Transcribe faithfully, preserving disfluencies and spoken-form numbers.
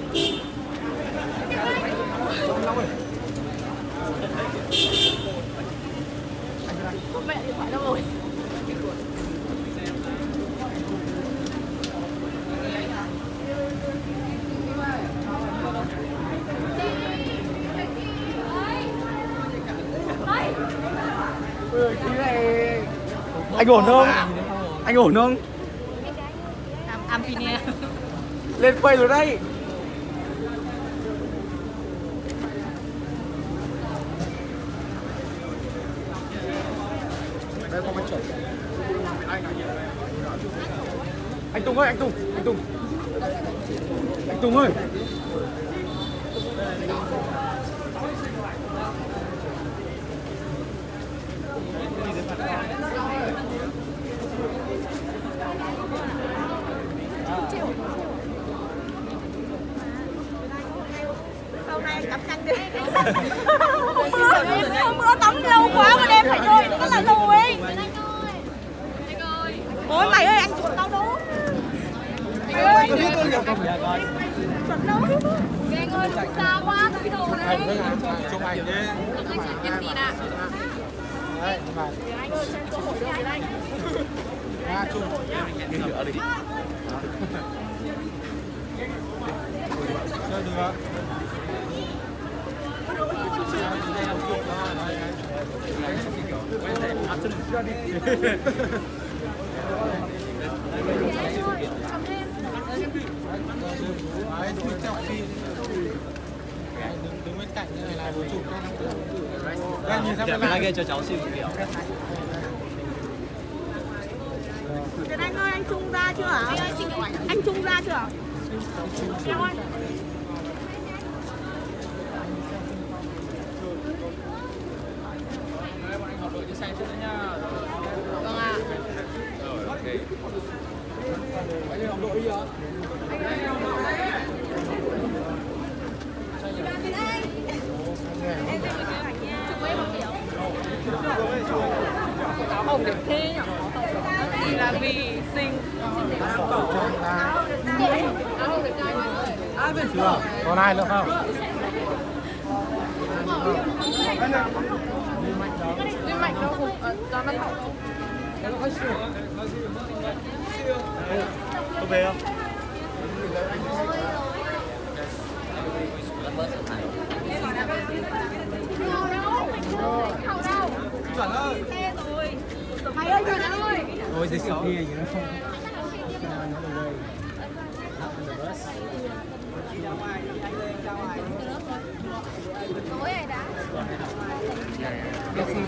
Mẹ điện thoại đâu rồi? Anh ổn không? Anh ổn không? Am Amphine. Lên quay rồi đây. Đây có máy chuẩn. Anh Tùng ơi, anh Tùng, anh Tùng. Anh Tùng ơi. Hôm nay tắm nhanh đi. Hôm bữa, hôm bữa tắm lâu quá mà đêm phải thôi, rất là lùi. Ôi mày ơi, anh chuột tao đúng. Mày ơi, chuột đâu? Anh ơi, xa quá, cái đồ này. Chụp ảnh đi. Em gì nè? Đấy, Anh ơi, xem cơ hội đi anh. à, chụp. Rửa đi. Chơi được. Đứng bên cạnh như này là bố chụp đây, nhìn xem cái này cho cháu xin kiểu. Việt Anh ơi, anh Trung ra chưa hả? Anh Trung ra chưa hả? Em ơi. Bọn anh học đội trên xe trước nữa nha. Vâng ạ. Rồi, ok. Anh học đội gì hả? Áo hồng đẹp thế nhỉ? Chỉ là vì xinh. Áo hồng đẹp trai ơi. Chưa? Còn ai nữa không? Liên Mạnh đâu không? Cho Văn Hậu không? Có về không? Chuẩn ơi. Mày ơi, Chuẩn ơi. Ôi, this is here, you know. Tối này đã.